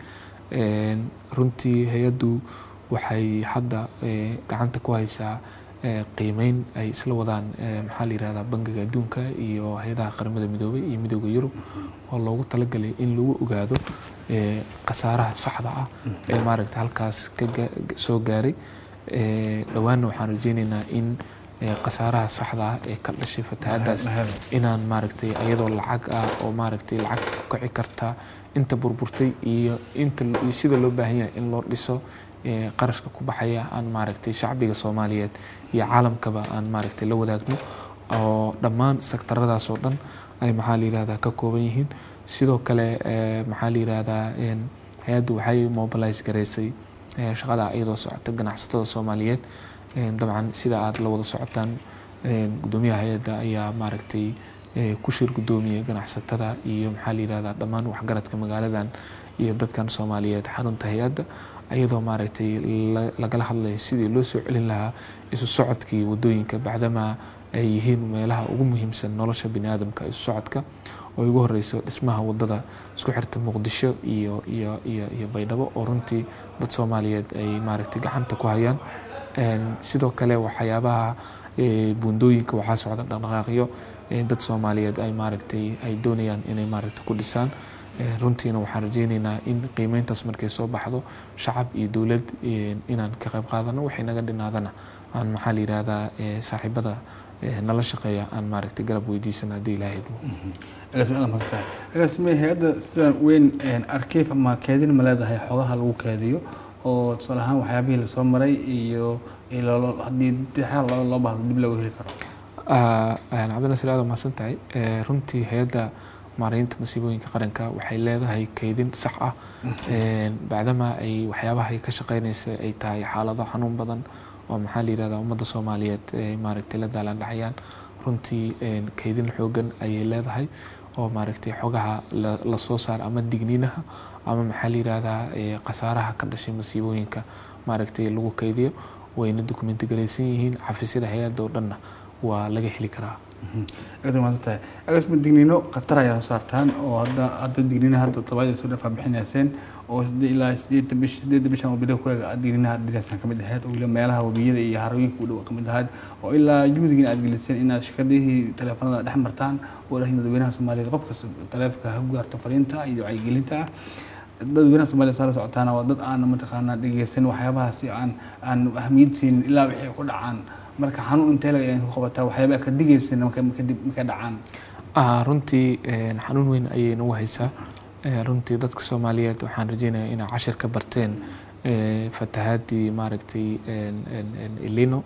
een runtii hay'adu waxay hadda gacanta ku haysaa qiimeyn ay isla wadaan maxaa la yiraahdaa bangiga adduunka iyo hay'adaha qaramada midoobay iyo midowga Yurub oo loogu talagalay in lagu ogaado qasaaraha saxda ah ee maaragtay halkaas ka soo gaaray dhawaan waxaan rajaynaynaa in qasaaraha saxda ah ee ka dhashay fatahaadaas inaan maaragtay ayadoo lacag ah oo maaragtay lacag ka kici karta inta burburtay iyo inta sida loo baahan yahay in loo dhiso qarashka ku baxaya aan maaragtay shacbiga Soomaaliyeed iyo caalamkaba aan maaragtay la wadaagno oo dhammaan sektaradaas oo dhan ay maxaa la yiraahdaa ka kooban yihiin sidoo kale maxaa la yiraahdaa in hay'adu waxay mobilize gareysay shaqada iyadoo socota ganacsatada Soomaaliyeed dabcan sida aad la wada socotaan gudoomiyaha hay'adda ayaa maaragtay ku shir gudoomiyay ganacsatada iyo maxaa la yiraahdaa dhammaan waxgaradka magaaladan iyo dadkan Soomaaliyeed xarunta hay'adda ayadoo maaragtay lagala hadlayo sidii loo soo celin lahaa isu socodkii wadooyinka bacdama ay yihiin meelaha ugu muhiimsan nolosha bini'aadamka isu socodka oo ugu horeyso dhismaha wadada isku xirta Muqdisho iyo iyo iyo iyo Baydhabo oo runtii dad Soomaaliyeed ay maaragtay gacanta ku hayaan een sidoo kale waxyaabaha bundooyinka waxa socda dhaqdhaqaaqyo dad Soomaaliyeed ay maaragtay ay doonayaan inay maaragtay ku dhisaan runtiina waxaan rajaynaynaa in qiimeyntaas markay soo baxdo shacab iyo dawlad inaan ka qayb qaadano waxay naga dhinaadana aan maxaa la yiraahdaa saaxiibada nala shaqeeya aan maaragtay garab weydiisan hadii Ilaahay agasme hay'adda sidan weyn arkiif ama keedin ma leedahay xogaha lagu keediyo oo tusaalahaan waxyaabihii la soo maray iyo hadii dixal loo baahdo dib loo heli karo aan Cabdinaasir aad ma santahay runtii hay'adda maareynta masiibooyinka qaranka waxay leedahay kaydin sax ah een bacdama ay waxyaabaha ay ka shaqeynayso ay tahay xaalado xanuun badan oo maxaa la yiraahdaa ummadda Soomaaliyeed ee maaragtay la daalan dhacayaan runtii een kaydin xoogan ay leedahay oo maaragtay xogaha la soo saar ama digniinaha ama maxaa la yiraahdaa qasaaraha ka dhashay masiibooyinka maaragtay lagu kaydiyo wayna dokumenti galaysan yihiin xafiisyada hay'adda oo dhanna waa laga heli karaa aad ma tahay agasma digniino qatar ayaa saartaan oo hadda hadda digniinaha hadda tobaad soo dhafa bixinayseen oo ilaa sideed bish sideed bish oo bilow ku ah digniinaha diraysan kamid ahayd oo ilaa meelaha wabiyada iyo harooyinka u dhow kamid ahayd oo ilaa juhdiga aad geliseen inaad shaqadihii telefoonada dhex martaan oo ilaahay dadweynaha Soomaaliyeed qof kasta telefoonka ha gaarto fariinta iyo wacyigelinta dadweynaha Soomaaliyeed sala socotaan waa dad aan mataqaana dhageysan waxyaabaha si aan aan ahmiyadtiin ilaa wixii ku dhacaan marka xanuun intee laga yahay qabataa waxyaabaha ka digaysan marka kadib marka dhacaan ah runtii xanuun weyn ayay nagu haysaa runtii dadka Soomaaliyeed waxaan rajaynayaa inay cashir ka barteen fatahaadii maaragtay Elino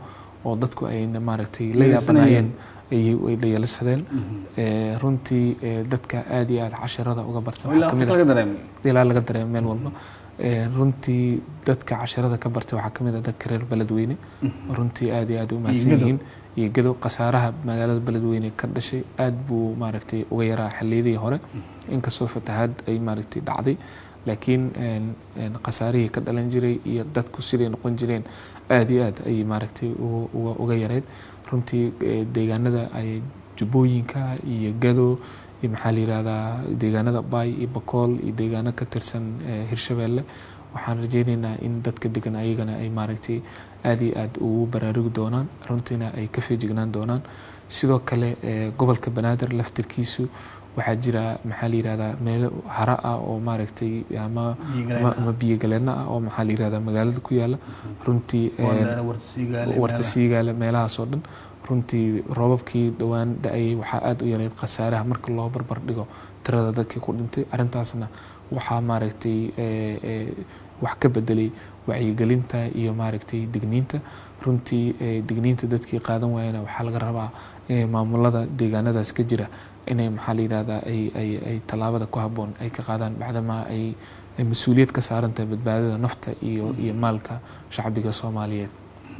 oo dadku ayna maaragtay la yaabanayeen ay la yeelisadeen runtii dadka aad iyo aad casharada uga bartay waxaa kamid ah laga dareemay ilaa laga dareemay meel walba runtii dadka casharada ka bartay waxaa kamid ah dadka reer Beledweyne runtii aad iyo aad u mahadsan yihiin iyo gado qasaaraha magaalada Beledweyne ka dhashay aad buu maaragtay uga yaraa xilliyadii hore inkastoo fatahaad ay maaragtay dhacday laakiin een qasaarihii ka dhalan jiray iyo dadku sidii noqon jireen aad iyo aad ay maaragtay uga yareed runtii deegaanada ay Jubbooyinka iyo Gado iyo maxaa la yiraahdaa deegaanada Bay iyo Bakool iyo deegaano ka tirsan Hirshabeelle waxaan rajaynaynaa in dadka degan ayagana ay maaragtay aad iyo aad ugu baraarugi doonaan runtiina ay ka feejignaan doonaan sidoo kale gobolka Banaadir laftirkiisu waxaa jira maxaa la yiraahdaa meel hara ah oo maaragtay ama ama biyo galeena ah oo maxaa la yiraahdaa magaalada ku yaala runtii warta siigaale meelahaas oo dhan runtii roobabkii dhawaan dhacay waxaa aad u yareed qasaaraha marka loo barbar dhigo tirada dadkii ku dhintay arrintaasna waxaa maaragtay wax ka bedelay wacyigelinta iyo maaragtay digniinta runtii digniinta dadkii qaadan waayana waxaa laga rabaa maamulada deegaanadaas ka jira inay maxaa la yiraahdaa ay ay ay talaabada ku haboon ay ka qaadaan bacdama ay ay mas'uuliyad ka saaran tahay badbaadada nafta iyo iyo maalka shacbiga Soomaaliyeed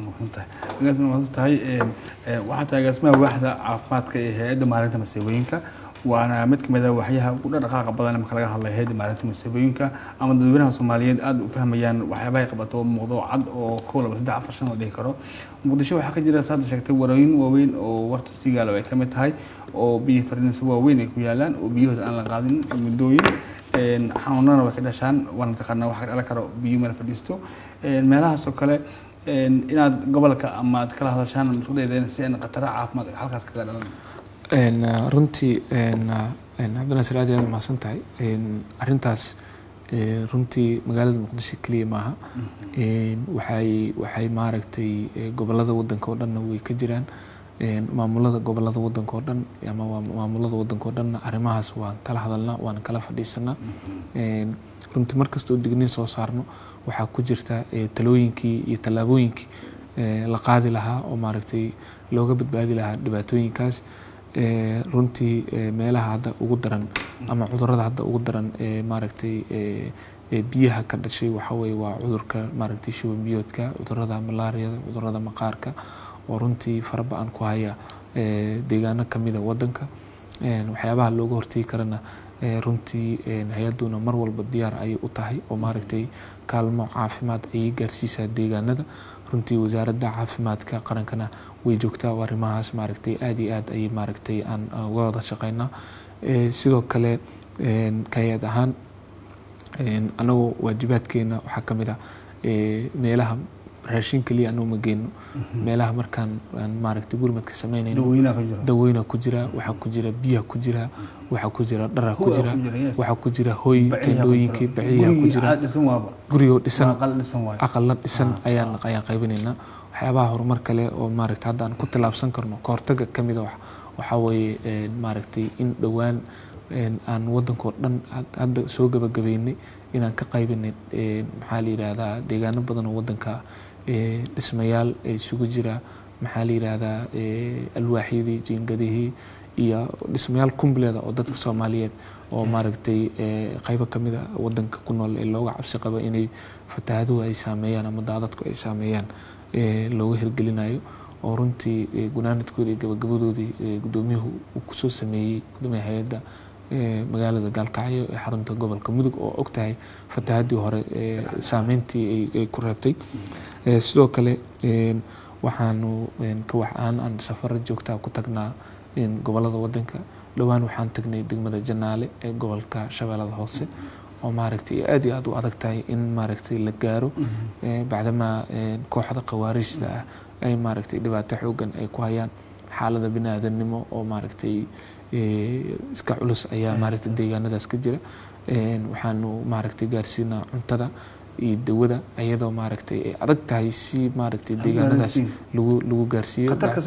waxaan tahay ee waxa taageersamaha waaxda caafimaadka ee hay'adda maareynta masiibooyinka waana mid kamid ah waxyaha ugu dhaqaaqa badan marka laga hadlayo hay'adda maareynta masiibooyinka ama dadweynaha Soomaaliyeed aad u fahmayaan waxyaabaha ay qabato muuqdo cad oo koob saddex afar shan oo dhihi karo Muqdisho waxa ka jira saad sheegtay warooyin waaweyn oo warta siigaalo ay kamid tahay oo biyo fariinaysa waaweyn ay ku yaalaan oo biyahooda aan la qaadin muddooyin een xanuunana way ka dhashaan waan taqaanaa waxa kala karo biyo meel fadhiisto een meelahaas oo kale een inaad gobolka ama aad kala hadashaan isku daydeen si aan qatar caafimaad halkaas kaga dhalan een runtii een een Cabdinaasir aad iyo mahadsan tahay een arintaas ee runtii magaalada Muqdisho kaliya maaha een waxay waxay maaragtay gobolada wadanka oo dhan way ka jiraan een maamulada gobolada wadanka oo dhan ama maamulada wadanka oo dhan arimahaas waan kala hadalnaa waan kala fadhiisanaa een runtii markasta oo digniin soo saarno waxa ku jirta talooyinkii iyo talaabooyinkii la qaadi lahaa oo maaragtay looga badbaadi lahaa dhibaatooyinkaas ee runtii meelaha hadda ugu daran ama cudurrada hadda ugu daran ee maaragtay ee biyaha ka dhashay waxa weeye waa cudurka maaragtay shuban biyoodka cudurrada malaariyada cudurrada maqaarka oo runtii farabaan ku haya ee deegaano kamid ah wadanka een waxyaabaha looga hortagi karana ee runtii een hay'aduna mar walba diyaar ay u tahay oo maaragtay kaalmo caafimaad ay gaarsiisaa deegaanada runtii wasaaradda caafimaadka qarankana way joogtaa arimahaas maaragtay aad iyo aad ay maaragtay aan uga wada shaqeynaa ee sidoo kale een hay'ad ahaan een anagu waajibaadkeena waxa kamid ah ee meelaha raashin kaliya anu ma geeyno meelaha markaan aan maaragtay gurmadka sameynayno daweyna ku jira waxa ku jira biyaha ku jira waxa ku jira dhara ku jira waxa ku jira hooy tendooyinkii baciyaha ku jira guriyo dhisan aqal dhisan ayaan ayaan qaybinaynaa waxyaabaha horumar kale oo maaragtay hadda aan ku tilaabsan karno koortaga kamid ah waxa weeye maaragtay in dhawaan aan wadanka oo dhan hadda soo gabagabeynay inaan ka qaybinay maxaa la yiraahdaa deegaano badan oo wadanka ee dhismayaal ay isugu jira maxaa la yiraahdaa ee alwaaxyadii jiingadihii iyo dhismayaal kumbuleeda oo dadka Soomaaliyeed oo maaragtay ee qaybo kamid ah wadanka ku nool ee looga cabsi qabo inay fatahaadu ay saameeyaan ama daadadku ay saameeyaan ee looga hirgelinayo oo runtii gunaanadkooda iyo gabagabadoodii gudoomiyuhu uu ku soo sameeyay gudoomiyaha hay'adda ee magaalada Gaalkacyo ee xarunta gobolka Mudug oo ogtahay fatahaadii hore ee saameyntii ay ku reebtay ee sidoo kale ee waxaanu ka waxaan aan safar joogta ku tagnaa in gobolada wadanka dhawaan waxaan tagnay degmada Janaale ee gobolka Shabeellada Hoose oo maaragtay aad iyo aad u adag tahay in maaragtay la gaaro ee bacdama kooxda qawaariista ah ay maaragtay dhibaato xoogan ay ku hayaan xaalada bini'aadanimo oo maaragtay ee iska culus ayaa maaragtay deegaanadaas ka jira ee waxaanu maaragtay gaarsiinaa cuntada iyo dawada iyadoo maaragtay ay adag tahay si maaragtay deegaanadaas lagu lagu gaarsiiyo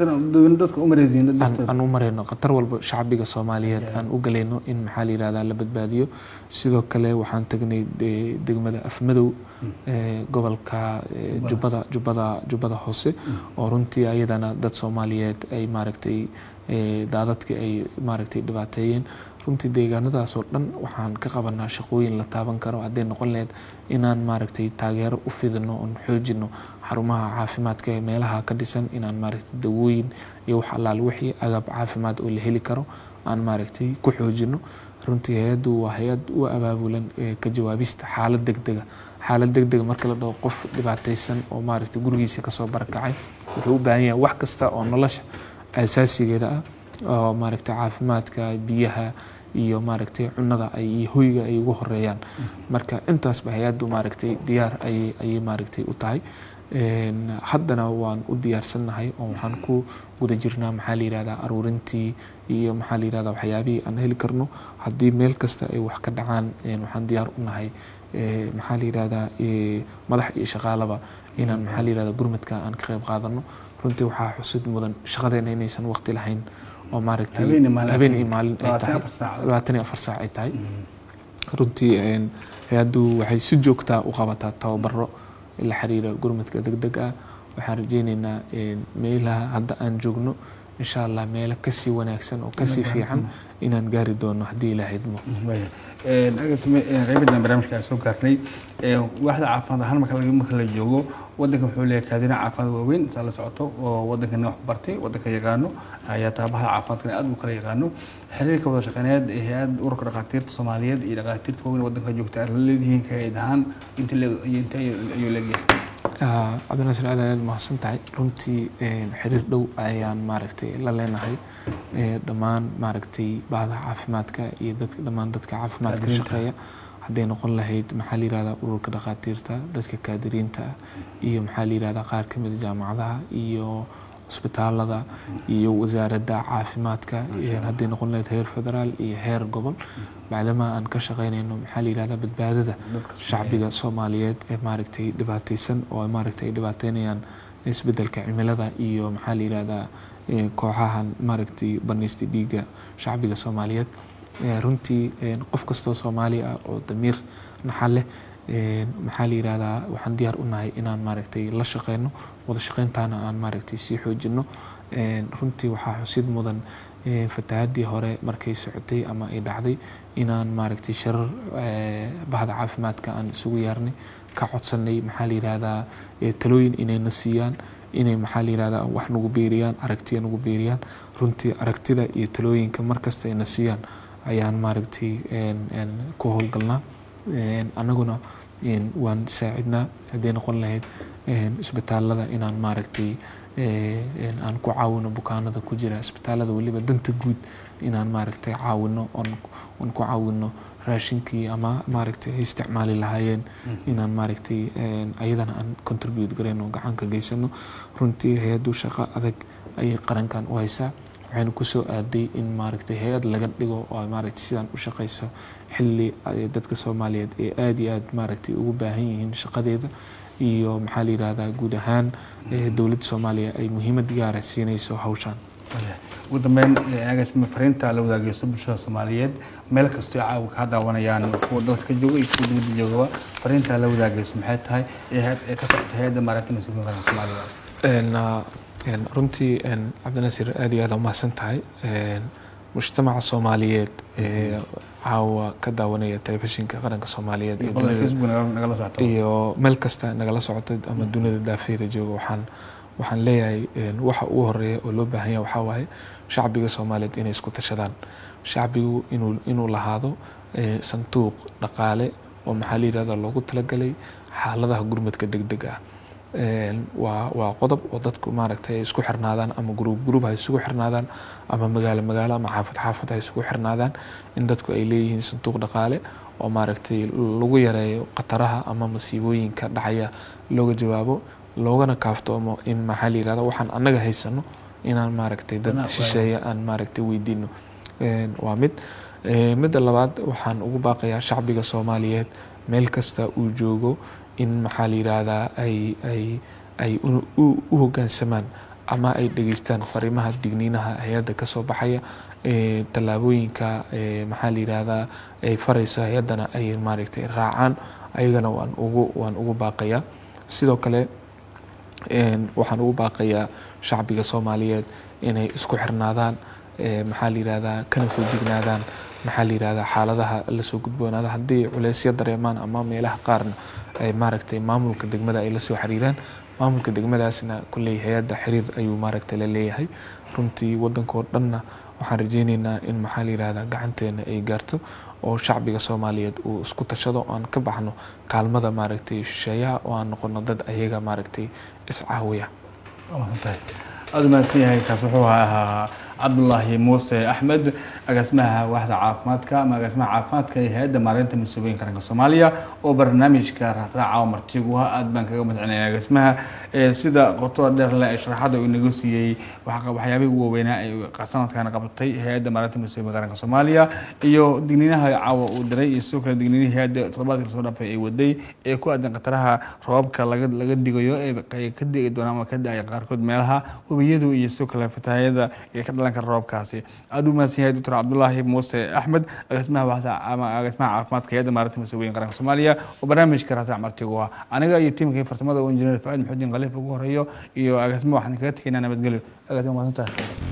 dadka u mareysiin aan u mareyno khatar walba shacbiga Soomaaliyeed aan u galayno in maxaa la yiraahdaa la badbaadiyo sidoo kale waxaan tagnay degmada Afmadow ee gobolka Jubbada Jubbada Jubbada Hoose oo runtii ayadana dad Soomaaliyeed ay maaragtay ee daadadkii ay maaragtay dhibaateeyeen runtii deegaanadaas oo dhan waxaan ka qabanaa shaqooyin la taaban karo haddii noqon lahayd inaan maaragtay taageero u fidino oo xoojino xarumaha caafimaadka ee meelaha ka dhisan inaan maaragtay dawooyin iyo wax allaal wixii agab caafimaad oo la heli karo aan maaragtay ku xoojino runtii hay'addu waa hay'ad u abaabulan ka jawaabista xaalad degdeg ah xaalad degdeg marka la dhaho qof dhibaataysan oo maaragtay gurigiisa ka soo barakacay wuxuu u baahan yahay wax kasta oo nolosha asaasigeeda ah oo maaragtay caafimaadka biyaha iyo maaragtay cunada ay hoyga ay ugu horeeyaan marka intaas ba hay'addu maaragtay diyaar ay ay maaragtay u tahay een haddana waan u diyaarsanahay oo waxaan ku guda jirnaa maxaa la yiraahdaa aruurintii iyo maxaa la yiraahdaa waxyaabihii aan heli karno haddii meel kasta ay wax ka dhacaan waxaan diyaar u nahay ee maxaa la yiraahdaa ee madax iyo shaqaalaba inaan maxaa la yiraahdaa gurmadka aan ka qayb qaadano runtii waxaa xusid mudan shaqadeena inaysan waqti lahayn oo maaragtay habeen iyo maalin ay tahay labaatan iyo afar saac ay tahay runtii een hay'addu waxay si joogta u qabataa tababaro la xiriira gurmadka degdeg ah waxaan rajeynaynaa in meelaha hadda aan joogno insha Allah meelo ka sii wanaagsan oo ka sii fiican inaan gaari doono haddii Ilaahay idmo ee agatme qaybta barnaamijka soo gaarnay ee waaxda caafimaad ahaan marka laga marka la joogo wadanka wuxuu leeyahay kaadina caafimaad waaweyn saa la socoto oo wadanka wax bartay wadanka yaqaano ayaa taabaha caafimaadka aad u kala yaqaano xiriirka wada shaqeyneed ee hay'ad ururka dhaqaatiirta Soomaaliyeed iyo dhaqaatiirta waaweyn wadanka joogta ay leeyihiin kaydaan inta la inta ayuu leeyahay cabdinaasir aad aad mahadsan tahay runtii xiriir dhow ayaan maaragtay la leenahay dhammaan maaragtay bahda caafimaadka iyo dadka dhammaan dadka caafimaadka shaqeeya hadday noqon lahayd maxaa la yiraahdaa ururka dhaqaatiirta dadka kaadiriinta iyo maxaa la yiraahdaa qaar ka mid ah jaamacadaha iyo isbitaalada iyo wasaaradda caafimaadka hadday noqon lahayd heer federaal iyo heer gobol maadaama aan ka shaqeynayno maxaa la yiraahdaa badbaadada shacbiga Soomaaliyeed ee maaragtay dhibaataysan oo maaragtay dhibaateynayaan isbedelka cimilada iyo maxaa la yiraahdaa kooxahan maaragtay bannisti dhiiga shacbiga Soomaaliyeed runtii qof kasta oo Soomaali ah oo damiir naxal leh maxaa la yiraahdaa waxaan diyaar u nahay inaan maaragtay la shaqeyno wada shaqeyntaana aan maaragtay sii xoojino runtii waxaa xusid mudan fatahaadii hore markay socotay ama ay dhacday inaan maaragtay shirar bahda caafimaadka aan isugu yeernay ka codsanay maxaa la yiraahdaa talooyin inayna siiyaan inay maxaa la yiraahdaa wax nagu beeriyaan aragtiya nagu beeriyaan runtii aragtida iyo talooyinka markasta ayna siiyaan ayaan maaragtay ku howlgalnaa annaguna waan saacidnaa hadday noqon lahayd isbitaalada inaan maaragtay aan ku caawino bukaanada ku jira isbitaalada waliba danta guud inaan maaragtay caawino oon ku caawino raashinkii ama maaragtay isticmaali lahaayeen inaan maaragtay ayadana aan contribute gareyno gacan ka geysano runtii hay'addu shaqo adag ay qarankan u haysaa waxaan ku soo aaday in maaragtay hay'ad laga dhigo oo maaragtay sidaan u shaqeyso xilli dadka Soomaaliyeed ee aad iyo aad maaragtay ugu baahan yihiin shaqadeeda iyo maxaa la yiraahdaa guud ahaan dawladda Soomaaliya ay muhiimad gaar ah siinayso hawshan ugu dambeyn agatme fariinta la wadaagayso bulshada Soomaaliyeed meel kasta oo caawa ka daawanayaan kuwa dalka jooga iyo kuwa dibadda jooga fariinta la wadaagayso maxay tahay ee ka socota hay'adda maaraynta masiibooyinka Soomaaliya een runtii een cabdinaasir aad iyo aad u mahadsan tahay mujtamaca Soomaaliyeed ee caawa ka daawanaya telefishinka qaranka Soomaaliyeed iyo meel kasta nagala socota ama dunida daafeeda jooga waxaan waxaan leeyahay waxa ugu horeeya oo loo baahan yahay waxa waaye shacbiga Soomaaliyeed inay isku tashadaan shacbigu inuu inuu lahaado sanduuq dhaqaale oo maxaa la yiraahdaa loogu talagalay xaaladaha gurmadka degdega ah waa waa qodob oo dadku maaragtay isku xirnaadaan ama group group ay isku xirnaadaan ama magaalo magaalo ama xaafad xaafad ay isku xirnaadaan in dadku ay leeyihiin sanduuq dhaqaale oo maaragtay lagu yareeyo qataraha ama masiibooyinka dhacaya looga jawaabo loogana kaaftoomo in maxaa la yiraahdaa waxaan annaga haysano inaan maaragtay dad shisheeye aan maaragtay weydiino waa mid midda labaad waxaan ugu baaqayaa shacbiga Soomaaliyeed meel kasta uu joogo in maxaa la yiraahdaa ay ay ay u hoggaansamaan ama ay dhageystaan fariimaha digniinaha hay-adda ka soo baxaya tallaabooyinka maxaa la yiraahdaa ay farayso hay-addana ay maaragtay raacaan ayagana waan ugu waan ugu baaqayaa sidoo kale waxaan ugu baaqayaa shacbiga Soomaaliyeed inay isku xirnaadaan maxaa la yiraahdaa kana feejignaadaan maxaa la yiraahdaa xaaladaha la soo gudboonaada haddii culeysyo dareemaan ama meelaha qaarna ay maaragtay maamulka degmada ay la soo xiriiraan maamulka degmadaasna kulley hay-adda xiriir ayuu maaragtay la leeyahay runtii waddankoo dhanna waxaan rajaynaynaa in maxaa la yiraahdaa gacanteena ay gaarto oo shacbiga Soomaaliyeed uu isku tashado aan ka baxno kaalmada maaragtay shisheeyaha oo aan noqono dad ayaga maaragtay iscaawiya aad ma yahay kaas wuxuu ahaa Cabdullaahi Muuse Axmed agaasimaha waaxda caafimaadka ama agaasimaha caafimaadka ee hay'adda maareynta musiibooyinka qaranka Soomaaliya oo barnaamijka raadraaca oo martigu aad baan kaga madcinayaa agaasimaha sida qoto dheer la sharaxada uu nagu siiyay waxyaabihii ugu weynaa ay sanadkan qabtay hay'adda maareynta musiibooyinka qaranka Soomaaliya iyo digniinaha caawa uu diray iyo sidoo kale digniinaha hay'adda toddobaadkii soo dhaafay ay waday ee ku aadan qataraha roobka laga laga digayo ee ka digi doona ama ka dhacay qaarkood meelaha wabiyadu iyo sidoo kale fatahaayada ee ka dhalan kara roobkaasi aad u mahadsanyahay Doctor Cabdullaahi Muuse Axmed agaasimaha waaxda ama agaasimaha caafimaadka hay'adda maareynta musiibooyinka qaranka Soomaaliya oo barnaamijka raadraaca martigu ah aniga iyo tiimka farsamada oo injineer Faad Maxamuud Qaliif ugu horeeyo iyo agaasimaha waxaan kaga tagnaa nabadgelyo agaasimaha